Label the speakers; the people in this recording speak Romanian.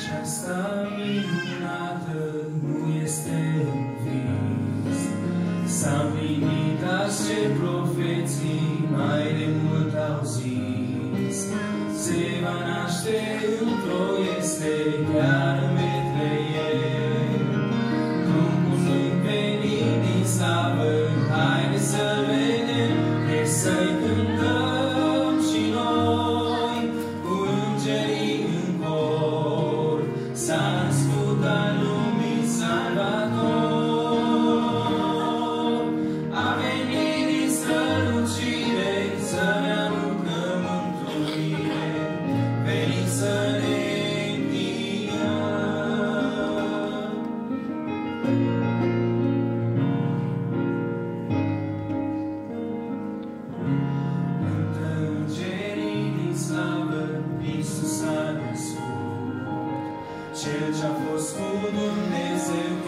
Speaker 1: Aceasta minunată nu este în vis. S-a împlinit ce profeții mai de mult au zis. Se va naște într-o este chiar în Betleem. Pruncul venit din slavă, haide să-l vedem, de să-i cântăm și noi cu îngerii în cor. S-a născut al lumii Salvator. A venit din strălucire să ne aducă mântuire, venit să ne înviăm. Cântă îngerii din slavă, Iisus a născut, Cel ce-a fost cu Dumnezeu